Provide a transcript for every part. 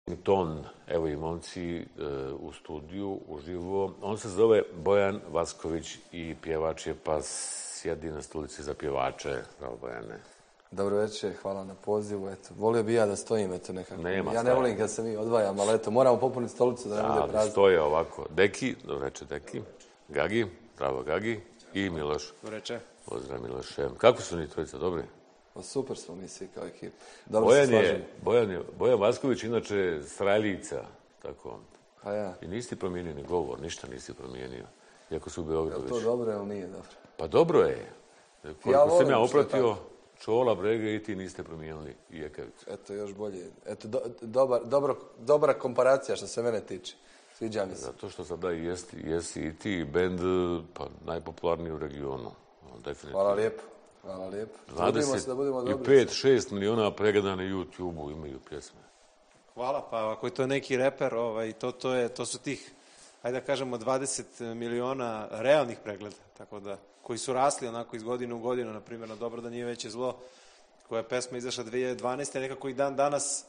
ton, evo i momci u studiju, uživo. On se zove Bojan Vasković i pjevač je, pa sjedi na stolici za pjevače. Bravo, Bojane. Dobro večer, hvala na pozivu. Eto, volio bi ja da stojim, eto nekako. Nema ja ne volim kad se mi odvajam, ali eto, moramo popuniti stolicu da ne bude prazno. Stoje ovako. Deki, dobro večer, Deki. Gagi, bravo Gagi. I Miloš. Dobro večer. Pozdrav Miloše. Kako su ni trojica, dobri? Super smo mi svi kao ekip. Dobro se slažemo. Bojan Vasković, inače Sraljica, tako. Pa ja. I nisi promijenio ni govor, ništa nisi promijenio. Iako su u Beogradu već. Je to dobro ili nije dobro? Pa dobro je. Koliko sam ja opratio, Čola, Brege i ti niste promijenili i Jekavicu. Eto, još bolje. Eto, dobra komparacija što se mene tiče. Sviđa mi se. Zato što sada jesi i ti bend pa najpopularniji u regionu. Definitivno. Hvala lijepo. Hvala lijepo. Trudimo se da budemo dobri. 5-6 miliona pregleda na YouTube-u imaju pjesme. Hvala, pa ako je to neki reper, to su tih, ajde da kažemo, 20 miliona realnih pregleda, tako da, koji su rasli onako iz godine u godinu, na primjer, na Dobro da nije veće zlo, koja je pesma izašla 2012. nekako i dan danas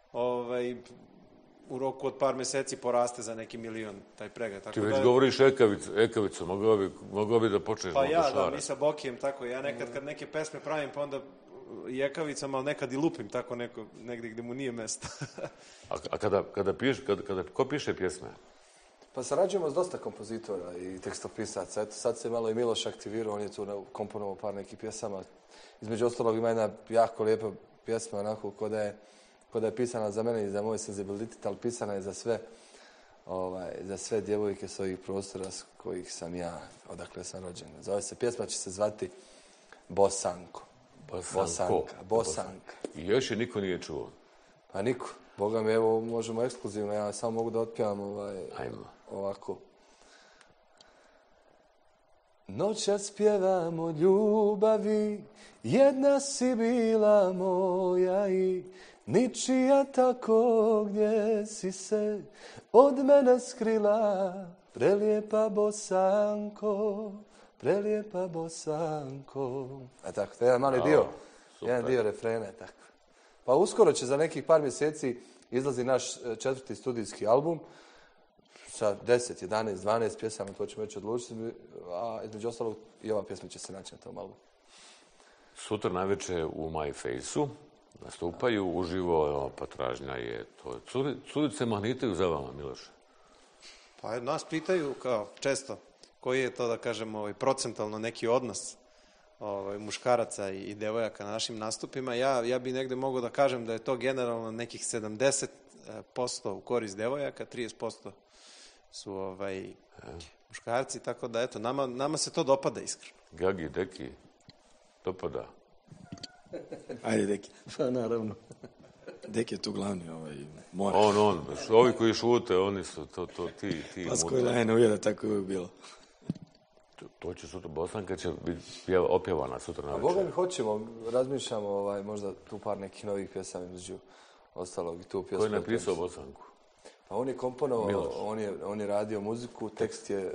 u roku od par meseci poraste za neki milion taj pregled. Ti već govoriš Ekavicu, mogao bi da počneš. Pa ja, da, mi sa Bokijem, tako, ja nekad kad neke pesme pravim, pa onda i Ekavicama, ali nekad i lupim tako negdje gdje mu nije mjesto. A ko piše pjesme? Pa sarađujemo s dosta kompozitora i tekstopisaca. Eto, sad se malo i Miloš aktivirao, on je tu komponovao par nekih pjesama. Između ostalog ima jedna jako lijepa pjesma, onako, ko da je pisana za mene i za moj senzibilitet, ali pisana je za sve djevojke s ovih prostora s kojih sam ja, odakle sam rođen. Pjesma će se zvati Bosanko. Bosanka. I još je niko nije čuo. Pa niko. Boga mi, evo, možemo ekskluzivno, ja samo mogu da otpjevam ovako. Noćas pjevam o ljubavi, jedna si bila moja i ničija tako gdje si se od mene skrila, prelijepa Bosanko, prelijepa Bosanko. A tako, to je jedan mali dio, jedan dio refrena, tako. Pa uskoro će za nekih par mjeseci izlazi naš 4. studijski album sa 10, 11, 12 pjesama, to ćemo već odlučiti, a između ostalog i ova pjesma će se naći na tom albumu. Sutra navečer u My Face-u nastupaju uživo, potražnja je to. Curice mahnitaju za vama, Miloše? Pa nas pitaju kao često koji je to, da kažem, procentalno neki odnos muškaraca i devojaka na našim nastupima. Ja bi negde mogao da kažem da je to generalno nekih 70% u korist devojaka, 30% su muškarci, tako da eto, nama se to dopada iskreno. Gagi, Deki, dopada? Ajde, Deki. Pa naravno. Deki je tu glavni, mora. On. Ovi koji šute, oni su ti Pasko je lajne uvjera, tako je uvijek bilo. To će sutra, Bosanka će biti opjevana sutra na večer. A Boga mi hoćemo, razmišljamo možda tu par nekih novih pjesama između ostalog i tu pjesmu. Ko je napisao Bosanku? Pa on je komponovao, on je radio muziku, tekst je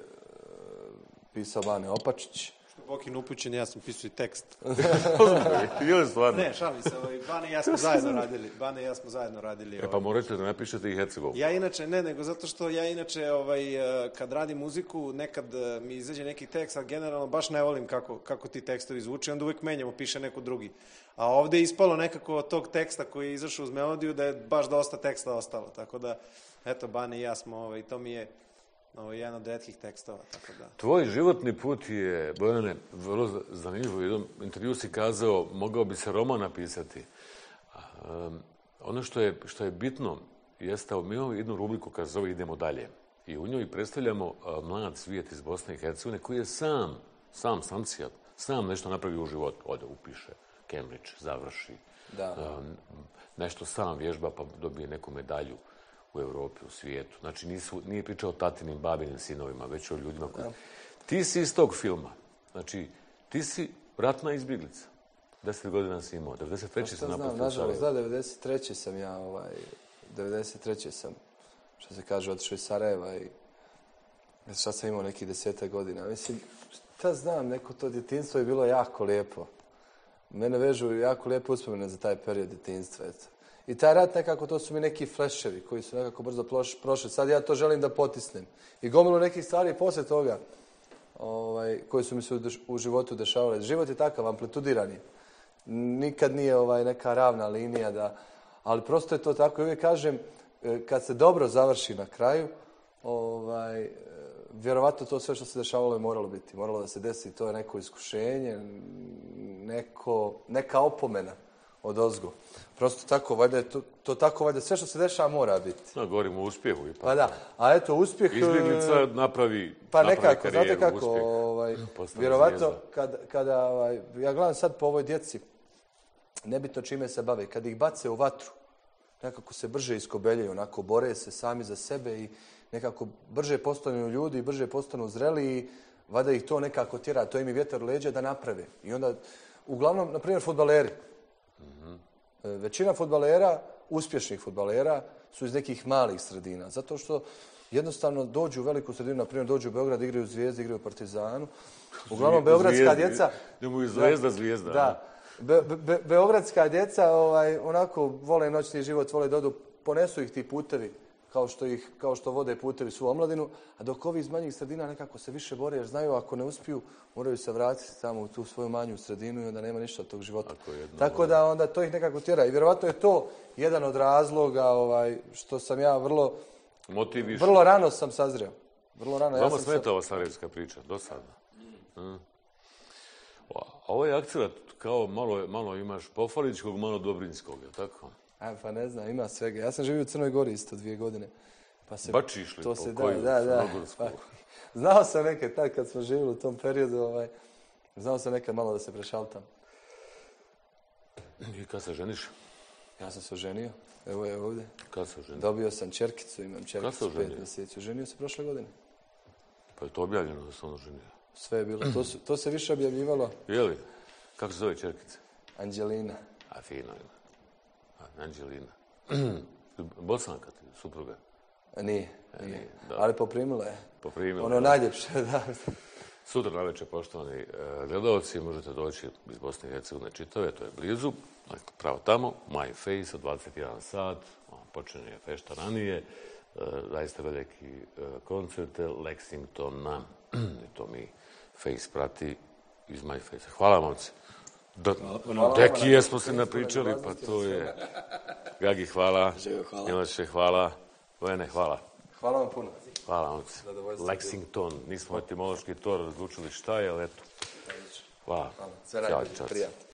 pisao Bane Opačić. Što Bokin upućen, ja sam pisao i tekst. Ili stvarno? Ne, šalim se, Bane i ja smo zajedno radili. Pa morate da napišete i Hercegovu. Ja inače, nego zato što ja inače kad radim muziku, nekad mi izađe neki tekst, a generalno baš ne volim kako ti tekstovi zvuče, onda uvijek menjamo, piše neko drugi. A ovdje je ispalo nekako od tog teksta koji je izašao uz melodiju da je baš dosta teksta ostalo, tako da, eto, Bane i ja smo, to mi je jedan od retkih tekstova, tako da. Tvoj životni put je, Bojane, vrlo zanimljivo. U jednom intervju si kazao, mogao bi se roman napisati. Ono što je bitno, jeste, mi imamo jednu rubriku koja se zove Idemo dalje. I u njoj predstavljamo mlad svijet iz Bosne i Hercegovine koji je sam nešto napravio u životu. Ode, upiše, Cambridge, završi. Nešto sam vježba pa dobije neku medalju u Europi, u svijetu. Znači, nije pričao o tatinim, babinim sinovima, već o ljudima koji... Ti si iz tog filma. Znači, ti si ratna izbjeglica. 10 godina si imao. 93. si napustio Sarajevo. Da, 93. sam ja, 93. sam, što se kaže, otišao iz Sarajeva i sad sam imao nekih 10 godina. Mislim, šta znam, neko to djetinjstvo je bilo jako lijepo. Mene vežu jako lijepo uspomene za taj period djetinjstva, eto. I taj rat nekako, to su mi neki fleševi koji su nekako brzo prošli. Sad ja to želim da potisnem. I gomilu nekih stvari poslije toga koji su mi se u životu dešavale. Život je takav, amplitudiran je. Nikad nije neka ravna linija, ali prosto je to tako. I uvijek kažem, kad se dobro završi na kraju, vjerovatno to sve što se dešavalo je moralo biti. Moralo da se desi, to je neko iskušenje, neka opomena od ozgo. Prosto tako, valjda je to tako, valjda sve što se dešava mora biti. No, govorimo o uspjehu ipak. Pa da, a eto uspjeh... Izbjeglica napravi pa nekako, karijeru, znate kako, vjerovatno, kada ja gledam sad po ovoj djeci, nebitno čime se bave, kada ih bace u vatru, nekako se brže iskobeljaju, onako bore se sami za sebe i nekako brže postanu ljudi i brže postanu zreli i valjda ih to nekako tjera, to im je vjetar u leđa da naprave. I onda, uglavnom, na primjer, fudbaleri. Većina fudbalera, uspješnih fudbalera, su iz nekih malih sredina. Zato što jednostavno dođu u veliku sredinu, na primjer dođu u Beograd, igraju u Zvijezdi, igraju u Partizanu. Uglavnom, beogradska djeca... Idemo i Zvijezda. Da. Beogradska djeca onako vole noćni život, vole da odu, ponesu ih ti putevi kao što vode putevi svu omladinu, a dok ovi iz manjih sredina nekako se više bore jer znaju ako ne uspiju, moraju se vratiti tamo u tu svoju manju sredinu i onda nema ništa od tog života. Tako da onda to ih nekako tjera. I vjerovatno je to jedan od razloga što sam ja vrlo rano sam sazreo. Vama smeta ova sarajevska priča, dosadna. A ovo je akcija kao malo imaš Pofaličkog, malo Dobrinjskog, je tako? Pa ne znam, ima svega. Ja sam živio u Crnoj Gori isto 2 godine. Baš išli po koju? Da. Znao sam nekad tad kad smo živjeli u tom periodu, znao sam nekad malo da se prešaltam. I kad se ženiš? Ja sam se oženio. Evo je ovdje. Kad se oženio? Dobio sam čerkicu, imam čerkicu 5 mjeseci. Oženio se prošle godine. Pa je to objavljeno da se on oženio? Sve je bilo. To se više objavljivalo. Je li? Kako se zove čerkica? Anđelina. A fino ima. Anđelina. Bosanka ti, supruga? Nije. Ali poprimila je. Poprimila. Ono najljepše, da. Sutra navečer, poštovani gledalci, možete doći iz Bosne i Hercegovine čitave, to je blizu, pravo tamo, My Face od 21 sat, počinje fešta ranije, zaista veliki koncerte Lexingtona, i to mi Face prati iz My Face. Hvala vam se. Dekije smo se napričali, pa to je... Gagi, hvala. Miloše, hvala. Vojene, hvala. Hvala vam puno. Hvala vam se. Lexington. Nismo etimološki to razlučili šta je, ali eto. Hvala. Sve najbolje. Prijatno.